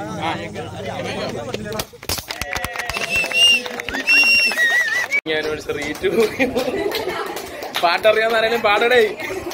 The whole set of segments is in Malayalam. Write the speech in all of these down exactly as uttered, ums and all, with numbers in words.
പാട്ടറിയാന്നാണേലും പാടടേ.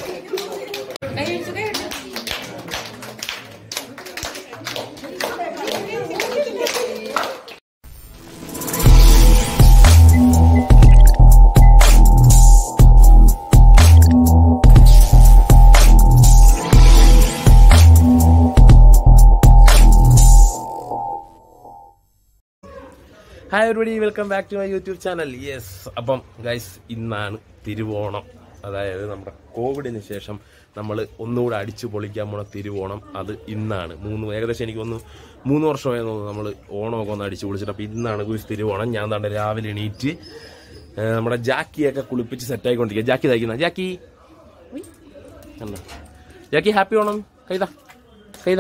Hi everybody, welcome back to my YouTube channel. Yes, അപ്പം ഗൈസ് ഇന്നാണ് തിരുവോണം. അതായത് നമ്മുടെ കോവിഡിന് ശേഷം നമ്മൾ ഒന്നുകൂടെ അടിച്ചു പൊളിക്കാൻ പോണ തിരുവോണം. അത് ഇന്നാണ്. മൂന്ന് ഏകദേശം എനിക്ക് ഒന്ന് മൂന്ന് വർഷമായി തോന്നുന്നു നമ്മൾ ഓണമൊക്കെ ഒന്ന് അടിച്ചു പൊളിച്ചിട്ട്. അപ്പം ഇന്നാണ് ഗുസ് തിരുവോണം. ഞാൻ തന്നെ രാവിലെ എണീറ്റ് നമ്മുടെ ജാക്കിയൊക്കെ കുളിപ്പിച്ച് സെറ്റായിക്കൊണ്ടിരിക്കുക. ജാക്കി തയ്ക്കുന്ന ജാക്കി കണ്ടോ? Jackie happy Onam. കൈതാ കൈതാ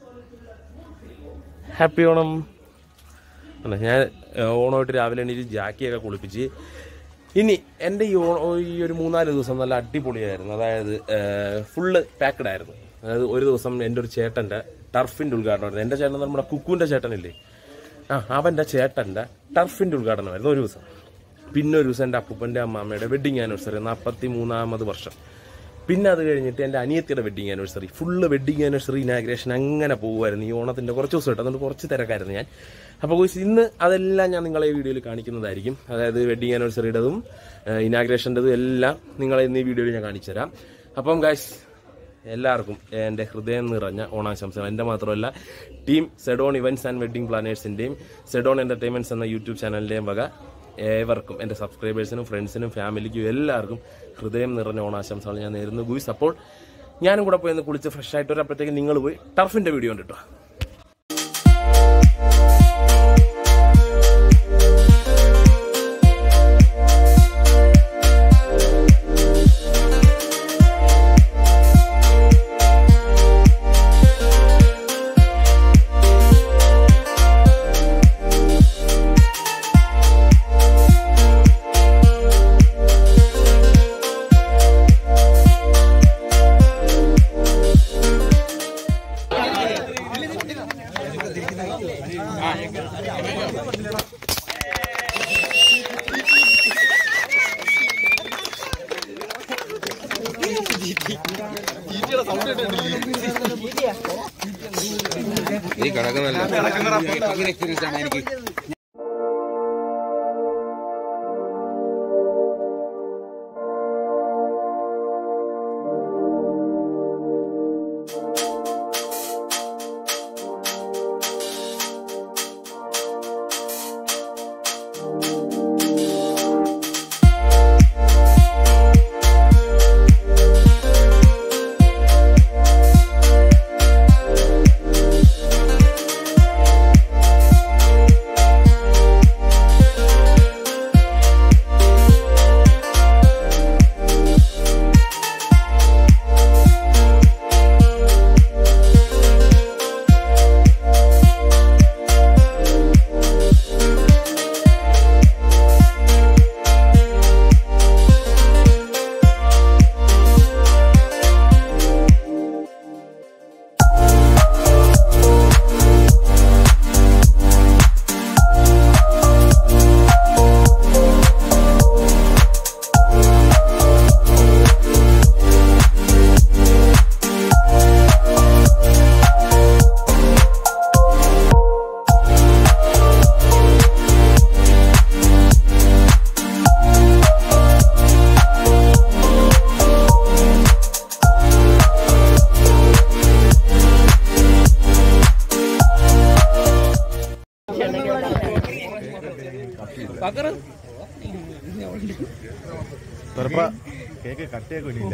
ഹാപ്പി ഓണം. അല്ല, ഞാൻ ഓണമായിട്ട് രാവിലെ എണീറ്റ് ജാക്കിയൊക്കെ കുളിപ്പിച്ച് ഇനി എൻ്റെ ഈ ഓണം ഈ ഒരു മൂന്നാല് ദിവസം നല്ല അടിപൊളിയായിരുന്നു. അതായത് ഫുള്ള് പാക്കഡ് ആയിരുന്നു. അതായത് ഒരു ദിവസം എൻ്റെ ഒരു ചേട്ടൻ്റെ ടർഫിൻ്റെ ഉദ്ഘാടനമായിരുന്നു. എൻ്റെ ചേട്ടൻ നമ്മുടെ കുക്കുവിൻ്റെ ചേട്ടനില്ലേ, ആ അവൻ്റെ ചേട്ടൻ്റെ ടർഫിൻ്റെ ഉദ്ഘാടനമായിരുന്നു ഒരു ദിവസം. പിന്നെ ഒരു ദിവസം എൻ്റെ അപ്പൂപ്പൻ്റെ അമ്മാമ്മയുടെ വെഡിങ് ആനിവേഴ്സറി, നാൽപ്പത്തി മൂന്നാമത് വർഷം. പിന്നെ അത് കഴിഞ്ഞിട്ട് എൻ്റെ അനിയത്തിയുടെ wedding anniversary, full wedding anniversary inauguration അങ്ങനെ പോകുമായിരുന്നു ഈ ഓണത്തിൻ്റെ കുറച്ച് ദിവസമായിട്ട്. അതുകൊണ്ട് കുറച്ച് തിരക്കായിരുന്നു ഞാൻ. അപ്പോൾ ഇന്ന് അതെല്ലാം ഞാൻ നിങ്ങളെ ഈ വീഡിയോയിൽ കാണിക്കുന്നതായിരിക്കും. അതായത് വെഡിങ് ആനിവേഴ്സറിയുടേതും ഇനാഗ്രേഷൻ്റെതും എല്ലാം നിങ്ങളെ ഇന്ന് ഈ വീഡിയോയിൽ ഞാൻ കാണിച്ചു തരാം. അപ്പം ഗൈസ് എല്ലാവർക്കും എൻ്റെ ഹൃദയം നിറഞ്ഞ ഓണാശംസകൾ. എൻ്റെ മാത്രമല്ല, team Sedon events and wedding പ്ലാനേഴ്സിൻ്റെയും സെഡോൺ എൻ്റർടൈൻമെൻറ്റ്സ് എന്ന യൂട്യൂബ് ചാനലിൻ്റെയും വക ഏവർക്കും, എൻ്റെ സബ്സ്ക്രൈബേഴ്സിനും ഫ്രണ്ട്സിനും ഫാമിലിക്കും എല്ലാവർക്കും ഹൃദയം നിറഞ്ഞ ഓണാശംസകൾ ഞാൻ നേരുന്നു ഗൂസ്. അപ്പോൾ ഞാനും കൂടെ പോയി ഒന്ന് കുളിച്ച് ഫ്രഷ് ആയിട്ട് വരപ്പോഴത്തേക്ക് നിങ്ങൾ പോയി ടർഫിൻ്റെ വീഡിയോ ഉണ്ട് കേട്ടോ. ഈ കിടക്കുന്നല്ല എക്സ്പീരിയൻസ് ആണ് എനിക്ക്. കേക്ക് കട്ടയൊക്കെ ഇല്ല.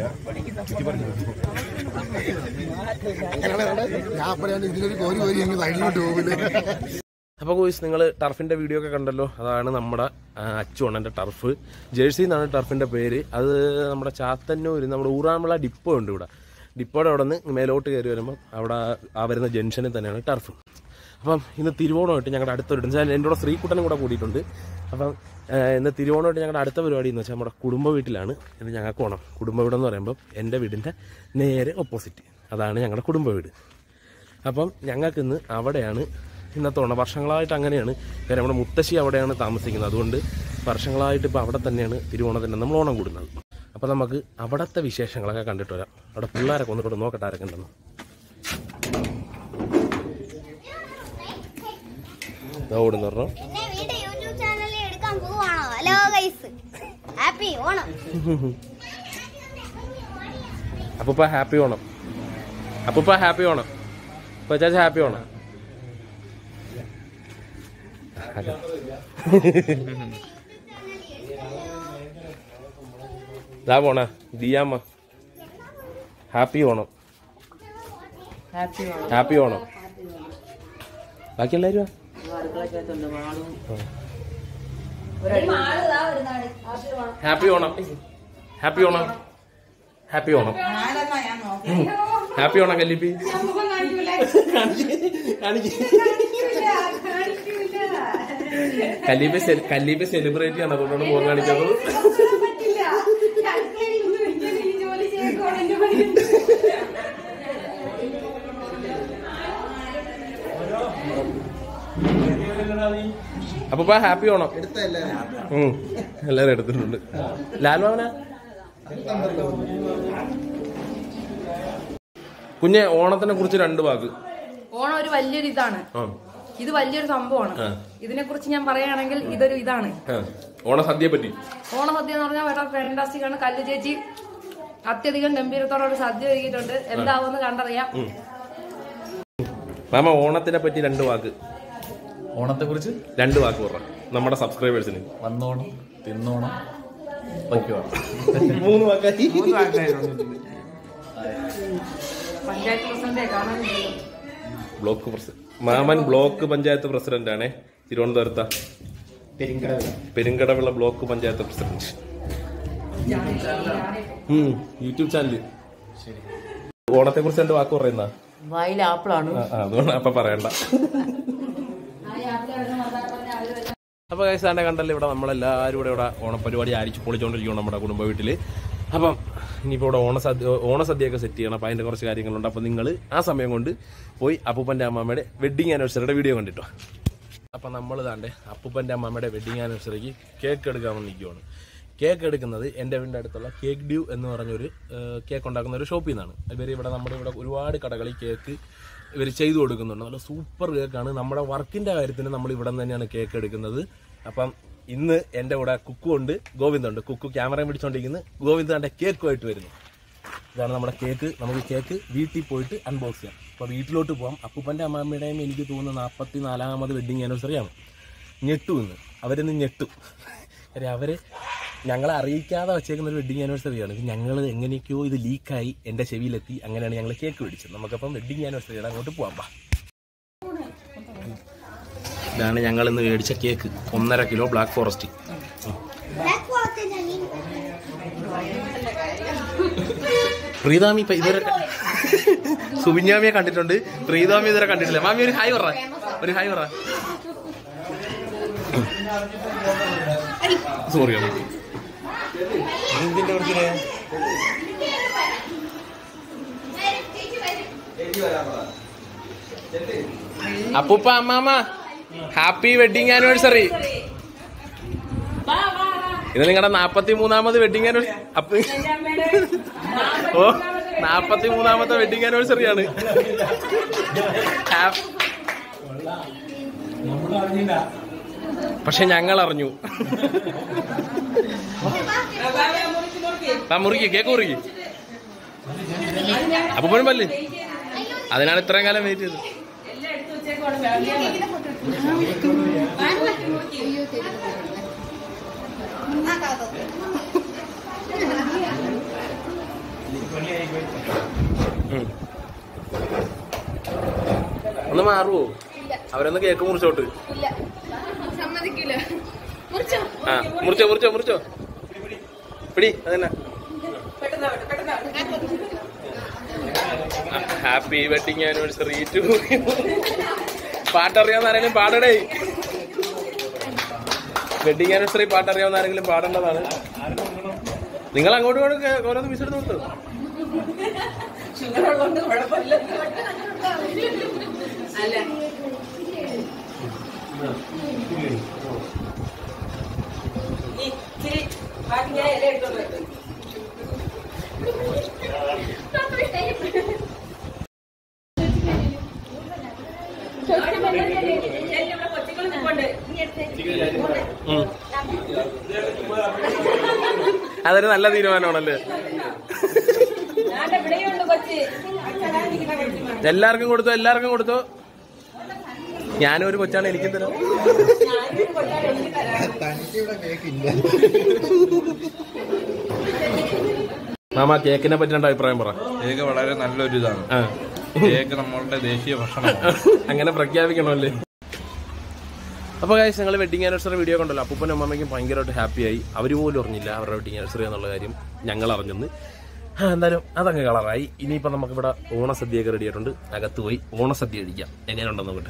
അപ്പോൾ കോഴ്സ് നിങ്ങൾ ടർഫിൻ്റെ വീഡിയോ ഒക്കെ കണ്ടല്ലോ. അതാണ് നമ്മുടെ അച്ചുണ്ണൻ്റെ ടർഫ്. ജേഴ്സി എന്നാണ് ടർഫിൻ്റെ പേര്. അത് നമ്മുടെ ചാത്തന്നൂർ നമ്മുടെ ഊറാമള ഡിപ്പോ ഉണ്ട് ഇവിടെ. ഡിപ്പോയുടെ അവിടെ നിന്ന് മേലോട്ട് കയറി വരുമ്പോൾ അവിടെ ആ വരുന്ന ജംഗ്ഷനിൽ തന്നെയാണ് ടർഫ്. അപ്പം ഇന്ന് തിരുവോണമായിട്ട് ഞങ്ങളുടെ അടുത്തൊരു എൻ്റെ കൂടെ ശ്രീകുട്ടനും കൂടെ കൂടിയിട്ടുണ്ട്. അപ്പം ഇന്ന് തിരുവോണമായിട്ട് ഞങ്ങളുടെ അടുത്ത പരിപാടി എന്ന് വെച്ചാൽ നമ്മുടെ കുടുംബ വീട്ടിലാണ് ഇന്ന് ഞങ്ങൾക്ക് ഓണം. കുടുംബ വീടെന്ന് പറയുമ്പോൾ എൻ്റെ വീടിൻ്റെ നേരെ ഓപ്പോസിറ്റ് അതാണ് ഞങ്ങളുടെ കുടുംബ വീട്. അപ്പം ഞങ്ങൾക്ക് ഇന്ന് അവിടെയാണ് ഇന്നത്തെ ഓണം. വർഷങ്ങളായിട്ട് അങ്ങനെയാണ്. കാരണം നമ്മുടെ മുത്തശ്ശി അവിടെയാണ് താമസിക്കുന്നത്. അതുകൊണ്ട് വർഷങ്ങളായിട്ട് ഇപ്പോൾ അവിടെ തന്നെയാണ് തിരുവോണത്തിന് നമ്മൾ ഓണം കൂടുന്നത്. അപ്പോൾ നമുക്ക് അവിടുത്തെ വിശേഷങ്ങളൊക്കെ കണ്ടിട്ട് വരാം. അവിടെ പിള്ളേരൊക്കെ ഒന്നിട്ട് നോക്കട്ടെ ആരൊക്കെ ഉണ്ടെന്ന്. ഓടുന്നു പറഞ്ഞു. അപ്പൂപ്പ ഹാപ്പി ഓണം. അപ്പൂപ്പ ഹാപ്പി ഓണം. ചേച്ചി ഹാപ്പി ഓണം. ഇതാ പോണ ദിയാമ്മ ഹാപ്പി ഓണം. ഹാപ്പി ഓണം. ബാക്കി എല്ലാവരും happy Onam. Happy Onam. Happy Onam. Happy Onam കല്ലിപ്പി. കല്ലിപ്പ കല്ലിപ്പ സെലിബ്രേറ്റ് ചെയ്യണം. അതുകൊണ്ടാണ് മുഖം കാണിക്കുന്നത്. അപ്പൊ ഹാപ്പി ഓണം. എല്ലാരും എടുത്തിട്ടുണ്ട്. ലാൽവാവന കുഞ്ഞെ ഓണത്തിനെ കുറിച്ച് രണ്ട് വാക്ക്. ഓണം ഒരു വലിയൊരു ഇതാണ്. ഇത് വലിയൊരു സംഭവമാണ്. ഇതിനെ കുറിച്ച് ഞാൻ പറയുകയാണെങ്കിൽ ഇതൊരു ഇതാണ് ഓണസദ്യയെ പറ്റി. ഓണസദ്യ എന്ന് പറഞ്ഞാൽ വളരെ ഫാന്റാസ്റ്റിക് ആണ്. കല്ലു ചേച്ചി അത്യധികം ഗംഭീരത്തോടെ ഒരു സദ്യ ഒരുക്കിയിട്ടുണ്ട്. എന്താവുമെന്ന് കണ്ടറിയാം. മാമ ഓണത്തിനെ പറ്റി രണ്ട് വാക്ക്. ഓണത്തെ കുറിച്ച് രണ്ട് വാക്ക് പറ നമ്മുടെ സബ്സ്ക്രൈബേഴ്സിന്. വന്നോണം, തിന്നോണം, വയ്ക്കോണം. മൂന്ന് വാക്കായി. പഞ്ചായത്ത് പ്രസിഡന്റ് കാണാൻ ബ്ലോക്ക് പ്രസിഡന്റ് മാമൻ ബ്ലോക്ക് പഞ്ചായത്ത് പ്രസിഡന്റ് ആണേ. തിരുവനന്തപുരത്ത Perumkadavila block panchayat president. YouTube channel. ഓണത്തെ കുറിച്ച് രണ്ട് വാക്ക് പറയുന്ന വായിൽ ആപ്പിളാണ്. അതുകൊണ്ട് അപ്പൊ പറയണ്ട. അപ്പൊ കൈസാന്റെ കണ്ടല്ലേ ഇവിടെ നമ്മളെല്ലാവരും കൂടെ ഇവിടെ ഓണപ്പരിപാടി ആരിച്ച് പൊളിച്ചോണ്ടിരിക്കണം നമ്മുടെ കുടുംബ വീട്ടില്. അപ്പം ഇനിയിപ്പോൾ ഇവിടെ ഓണസദ്യ ഓണസദ്യയൊക്കെ സെറ്റ് ചെയ്യണം. അപ്പം അതിൻ്റെ കുറച്ച് കാര്യങ്ങളുണ്ട്. അപ്പം നിങ്ങൾ ആ സമയം കൊണ്ട് പോയി അപ്പൂപ്പൻ്റെ അമ്മാമ്മയുടെ വെഡ്ഡിങ് ആനിവേഴ്സറിയുടെ വീഡിയോ കണ്ടിട്ടോ. അപ്പം നമ്മൾ താണ്ടെ അപ്പൂപ്പൻ്റെ അമ്മാമ്മയുടെ വെഡ്ഡിങ് ആനിവേഴ്സറിക്ക് കേക്ക് എടുക്കാൻ വേണ്ടി നിൽക്കുവാണ്. കേക്ക് എടുക്കുന്നത് എൻ്റെ വീടിൻ്റെ അടുത്തുള്ള കേക്ക് ഡ്യൂ എന്ന് പറഞ്ഞൊരു കേക്ക് ഉണ്ടാക്കുന്ന ഒരു ഷോപ്പിൽ നിന്നാണ്. ഇവർ ഇവിടെ നമ്മുടെ ഇവിടെ ഒരുപാട് കടകളിൽ കേക്ക് ഇവർ ചെയ്തു കൊടുക്കുന്നുണ്ട്. നല്ല സൂപ്പർ കേക്കാണ്. നമ്മുടെ വർക്കിൻ്റെ കാര്യത്തിന് നമ്മൾ ഇവിടെ നിന്ന് തന്നെയാണ് കേക്ക് എടുക്കുന്നത്. അപ്പം ഇന്ന് എൻ്റെ കൂടെ കുക്കു ഉണ്ട്, ഗോവിന്ദുണ്ട്. കുക്കു ക്യാമറയും പിടിച്ചോണ്ടിരിക്കുന്നു, ഗോവിന്ദ് തൻ്റെ കേക്കുമായിട്ട് വരുന്നു. ഇതാണ് നമ്മുടെ കേക്ക്. നമുക്ക് കേക്ക് വീട്ടിൽ പോയിട്ട് അൺബോക്സ് ചെയ്യാം. അപ്പോൾ വീട്ടിലോട്ട് പോകാം. അപ്പൂപ്പൻ്റെ അമ്മാമ്മയുടെയും എനിക്ക് തോന്നുന്നു നാൽപ്പത്തി നാലാമത് വെഡ്ഡിങ് ആനിവേഴ്സറിയാണ്. ഞെട്ടു ഇന്ന് അവരിന്ന് ഞെട്ടു. കാര്യം അവർ ഞങ്ങളെ അറിയിക്കാതെ വെച്ചേക്കുന്ന ഒരു വെഡ്ഡിങ് ആനിവേഴ്സറിയാണ്. ഞങ്ങൾ എങ്ങനെയൊക്കെയോ ഇത് ലീക്കായി എൻ്റെ ചെവിയിലെത്തി. അങ്ങനെയാണ് ഞങ്ങൾ കേക്ക് മേടിച്ചത്. നമുക്കപ്പം വെഡ്ഡിങ് ആനിവേഴ്സറിയാണ്, അങ്ങോട്ട് പോകാം. ബാ, ഇതാണ് ഞങ്ങൾ ഇന്ന് മേടിച്ച കേക്ക്. ഒന്നര കിലോ ബ്ലാക്ക് ഫോറസ്റ്റ്. പ്രീതാമി ഇപ്പൊ ഇതുവരെ സുബിഞ്ഞാമിയെ കണ്ടിട്ടുണ്ട്, പ്രീതാമി ഇതുവരെ കണ്ടിട്ടില്ല. മാമി ഒരു ഹായ് പറ, ഒരു ഹായ് പറ. സോറി എന്തിന്റെ കുറിച്ച് അപ്പൂപ്പ അമ്മാമ്മ ഹാപ്പി വെഡിങ് ആനിവേഴ്സറി. ഇത് നിങ്ങളുടെ നാപ്പത്തി മൂന്നാമത് വെഡിങ് ആനിവേഴ്സറി. അപ്പൊ ഓ നാപ്പത്തി മൂന്നാമത്തെ വെഡിങ് ആനിവേഴ്സറിയാണ്. പക്ഷെ ഞങ്ങൾ അറിഞ്ഞു. ആ മുറുക്കി കേക്ക് മുറുക്കി അപ്പൂപ്പനും പല്ല്. അതിനാണ് ഇത്രയും കാലം വെയിറ്റ് ചെയ്തത്. ഒന്ന് മാറുവോ? അവരൊന്ന് കേക്ക് മുറിച്ചോട്ട്. ആ മുറിച്ചോ മുറിച്ചോ മുറിച്ചോ പിടി. അതന്നെ ഹാപ്പി വെഡിങ് ആനിവേഴ്സറി ടു. പാട്ടറിയാവുന്ന ആരെങ്കിലും പാടടേ. വെഡിങ് ആനിവേഴ്സറി പാട്ടറിയാവുന്ന ആരെങ്കിലും പാടേണ്ടതാണ്. നിങ്ങൾ അങ്ങോട്ടും ഇങ്ങോട്ടും ഓരോന്ന് മിസ് എടുത്ത് കൊടുത്തു. അതൊരു നല്ല തീരുമാനമാണല്ലേ. എല്ലാവർക്കും കൊടുത്തോ, എല്ലാവർക്കും കൊടുത്തോ. ഞാനും ഒരു കൊച്ചാണ്, എനിക്കും തരാം. മാമ കേക്കിനെ പറ്റിയ അഭിപ്രായം പറ. കേക്ക് വളരെ നല്ലൊരു ഇതാണ്. കേക്ക് നമ്മളുടെ ദേശീയ ഭക്ഷണമാണ്. അങ്ങനെ പ്രഖ്യാപിക്കണമല്ലേ. അപ്പോൾ ഗൈസ്, ഞങ്ങൾ വെഡിങ് ആനിവേഴ്സറി വീഡിയോ കണ്ടല്ലോ. അപ്പൂപ്പനും അമ്മമ്മയ്ക്കും ഭയങ്കരമായിട്ട് ഹാപ്പിയായി. അവർ പോലും അറിഞ്ഞില്ല അവരുടെ വെഡിങ് ആനിവേഴ്സറി എന്നുള്ള കാര്യം. ഞങ്ങൾ അറിഞ്ഞെന്ന്. എന്തായാലും അതങ്ങ് കളറായി. ഇനിയിപ്പോൾ നമുക്കിവിടെ ഓണസദ്യയൊക്കെ റെഡി ആയിട്ടുണ്ട്. അകത്ത് പോയി ഓണസദ്യ കഴിക്കാം. എങ്ങനെയുണ്ടെന്ന് നോക്കട്ടെ.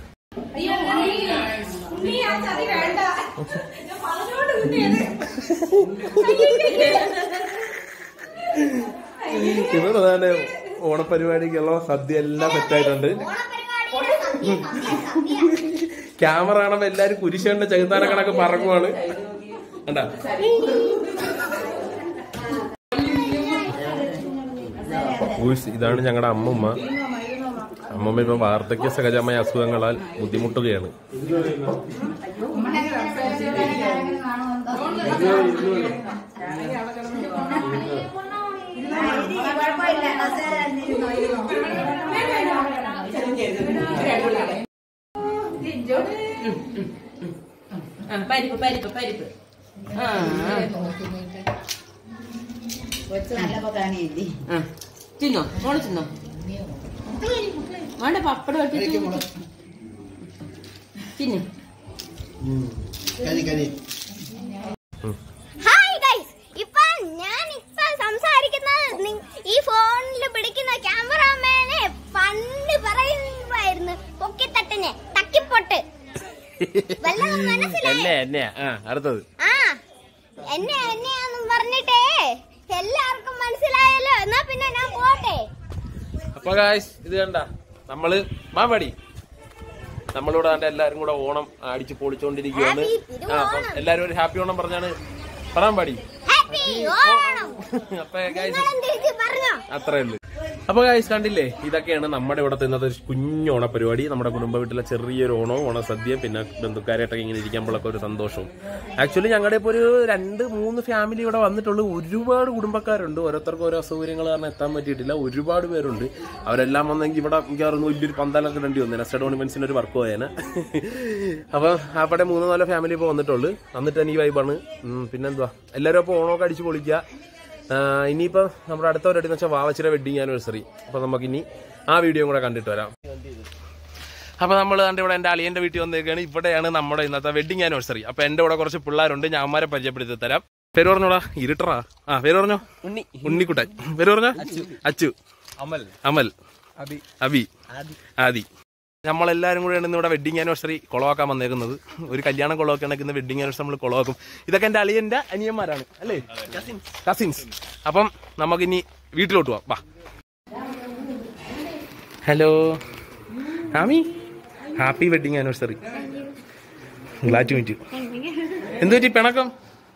ഇവിടെ തന്നെ ഓണപരിപാടിക്കുള്ള സദ്യ എല്ലാം സെറ്റായിട്ടുണ്ട്. ക്യാമറ കാണുമ്പോ എല്ലാരും കുരിശേണ്ട ചെകുത്താന കണക്ക് പറക്കുവാണ്. കണ്ടാ ഇതാണ് ഞങ്ങളുടെ അമ്മമ്മ. അമ്മമ്മ ഇപ്പൊ വാർദ്ധക്യ സഹജമായ അസുഖങ്ങളാൽ ബുദ്ധിമുട്ടുകയാണ്. പരിപ്പ് പരിപ്പ് പരിപ്പ് തിന്നോ, മോള് തിന്നോ. വേണ്ട പപ്പടം ഇട്ടിട്ട് തിന്നു. ഹായ് ഗൈസ്, ഇപ്പൊ ഞാൻ ഇപ്പൊ സംസാരിക്കുന്നത് ഈ ഫോണിൽ പിടിക്കുന്ന ക്യാമറാമാനെ പണ്ട് പറയുമായിരുന്നു പൊക്കിത്തട്ടിനെ തക്കിപ്പൊട്ട്. അടുത്തത് ആ എന്നെ എന്നെയാന്നും പറഞ്ഞിട്ടേ എല്ലാവർക്കും മനസ്സിലായല്ലോ. എന്നാ പിന്നെ ഞാൻ പോട്ടെ. അപ്പൊ ഗായ്സ്, ഇത് കണ്ട നമ്മള് മാമടി നമ്മളിവിടെ കണ്ട എല്ലാരും കൂടെ ഓണം അടിച്ച് പൊളിച്ചോണ്ടിരിക്കുകയാണ്. ആ അപ്പം എല്ലാരും ഒരു ഹാപ്പി ഓണം പറഞ്ഞാണ് പറയാൻ പാടി. അപ്പൊ ഗായ്സ് അത്രേ ഉള്ളു. അപ്പൊ ഗായ്സ് കണ്ടില്ലേ, ഇതൊക്കെയാണ് നമ്മുടെ ഇവിടുത്തെ ഇന്നത്തെ ഒരു കുഞ്ഞോണ പരിപാടി. നമ്മുടെ കുടുംബ വീട്ടിലെ ചെറിയൊരു ഓണവും ഓണസദ്യ, പിന്നെ ബന്ധുക്കാരായിട്ടൊക്കെ ഇങ്ങനെ ഇരിക്കുമ്പോഴൊക്കെ ഒരു സന്തോഷവും. ആക്ച്വലി ഞങ്ങളുടെ ഇപ്പോൾ ഒരു രണ്ട് മൂന്ന് ഫാമിലി ഇവിടെ വന്നിട്ടുള്ളൂ. ഒരുപാട് കുടുംബക്കാരുണ്ട്. ഓരോരുത്തർക്കും ഓരോ അസൗകര്യങ്ങൾ കാരണം എത്താൻ പറ്റിയിട്ടില്ല. ഒരുപാട് പേരുണ്ട്. അവരെല്ലാം വന്നെങ്കിൽ ഇവിടെ മിക്കവാറും വലിയൊരു പന്തലൊക്കെ ഇടേണ്ടി വന്നു. നെക്സ്റ്റ് ടൂർണമെന്റ്സിന് ഒരു വർക്ക് പോയേനെ. അപ്പൊ അവിടെ മൂന്ന് നാല് ഫാമിലി ഇപ്പോൾ വന്നിട്ടുള്ളൂ. വന്നിട്ട് എനിക്ക് വൈബാണ്. പിന്നെന്തുവാ, എല്ലാവരും അപ്പോൾ ഓണമൊക്കെ അടിച്ച് പൊളിക്കുക. ഇനിയിപ്പോൾ നമ്മുടെ അടുത്ത പരിപാടി എന്ന് വെച്ചാൽ വാവച്ചിയുടെ വെഡിങ് ആനിവേഴ്സറി. അപ്പോൾ നമുക്കിനി ആ വീഡിയോ കൂടെ കണ്ടിട്ട് വരാം. അപ്പോൾ നമ്മൾ കണ്ട് ഇവിടെ എൻ്റെ അളിയൻ്റെ വീട്ടിൽ വന്നേക്കാണ്. ഇവിടെയാണ് നമ്മുടെ ഇന്നത്തെ വെഡിങ് ആനിവേഴ്സറി. അപ്പോൾ എൻ്റെ കൂടെ കുറച്ച് പിള്ളേരുണ്ട്. ഞാൻ അവന്മാരെ പരിചയപ്പെടുത്തി തരാം. പേര് പറഞ്ഞോടാ, ഇരുട്ടറാ. ആ പേര് പറഞ്ഞോ. ഉണ്ണി ഉണ്ണിക്കുട്ടൻ. പേര് പറഞ്ഞോ. അച്ചു, അമൽ, അമൽ, അബി, ആദി. നമ്മളെല്ലാവരും കൂടെ ആണ് ഇവിടെ വെഡിങ് ആനിവേഴ്സറി കൊളവാക്കാൻ വന്നേക്കുന്നത്. ഒരു കല്യാണം കൊളവാക്കുകയാണെങ്കിൽ ഇന്ന് വെഡിങ് ആനിവേഴ്സറി നമ്മൾ കൊളവാക്കും. ഇതൊക്കെ എൻ്റെ അളിയൻ്റെ അനിയന്മാരാണ് അല്ലേ, കസിൻസ്. അപ്പം നമുക്കിനി വീട്ടിലോട്ട് പോവാം. വാ. Hello Ami, happy wedding anniversary. Glad to meet you. എന്ത് പറ്റി പിണക്കം?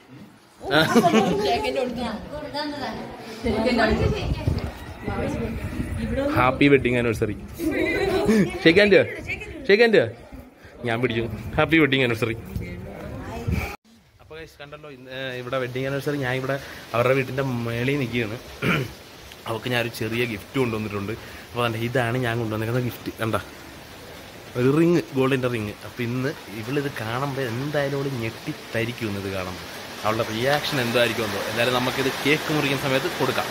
Happy wedding anniversary. Shake hand, shake hand. ഞാൻ പിടിച്ചു. Happy wedding anniversary. അപ്പോൾ കണ്ടല്ലോ ഇവിടെ വെഡിങ് ആനിവേഴ്സറി. ഞാൻ ഇവിടെ അവരുടെ വീട്ടിൻ്റെ മേളിൽ നിൽക്കുകയാണ്. അവൾക്ക് ഞാനൊരു ചെറിയ ഗിഫ്റ്റ് കൊണ്ടുവന്നിട്ടുണ്ട്. അപ്പോൾ കണ്ട ഇതാണ് ഞാൻ കൊണ്ടുവന്നിരിക്കുന്ന ഗിഫ്റ്റ്. കണ്ട ഒരു റിങ്, ഗോൾഡിൻ്റെ റിങ്. അപ്പോൾ ഇന്ന് ഇവളിത് കാണുമ്പോൾ എന്തായാലും അവൾ ഞെട്ടിത്തരിക്കും. ഇത് കാണുമ്പോൾ അവളുടെ റിയാക്ഷൻ എന്തായിരിക്കും എന്തോ. എന്തായാലും നമുക്കിത് കേക്ക് മുറിക്കുന്ന സമയത്ത് കൊടുക്കാം.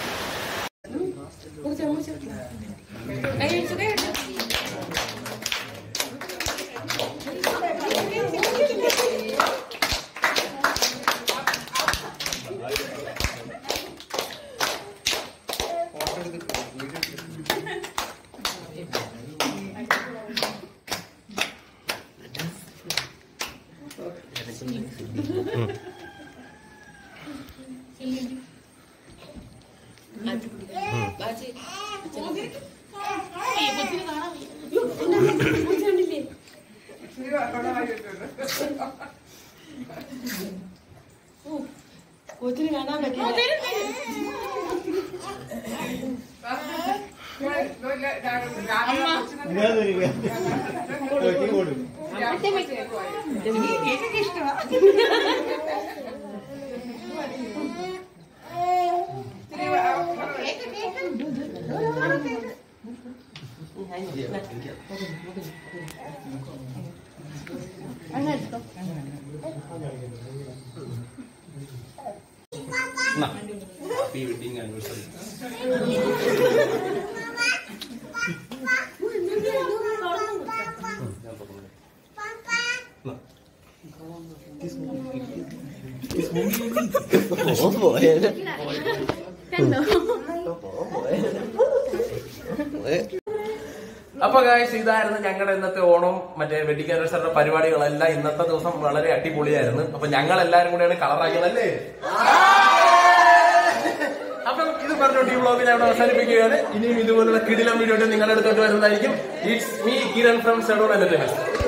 കൊച്ചിന് കാണാൻ പറ്റില്ല. Happy wedding anniversary. അപ്പൊ ഗായ്സ്, ഇതായിരുന്നു ഞങ്ങളുടെ ഇന്നത്തെ ഓണം മറ്റേ വെഡിങ് ആനിവേഴ്സറിയുടെ പരിപാടികളെല്ലാം. ഇന്നത്തെ ദിവസം വളരെ അടിപൊളിയായിരുന്നു. അപ്പൊ ഞങ്ങൾ എല്ലാരും കൂടെയാണ് കളറാക്കിയതല്ലേ. അപ്പം ഇത് പറഞ്ഞോണ്ട് ഈ വ്ളോഗ് ഞാൻ അവസാനിപ്പിക്കുകയാണ്. ഇനിയും ഇതുപോലുള്ള കിടിലം വീഡിയോ നിങ്ങളുടെ അടുത്തോട്ട് വരുന്നതായിരിക്കും. It's me Kiran from Sedon entertainment.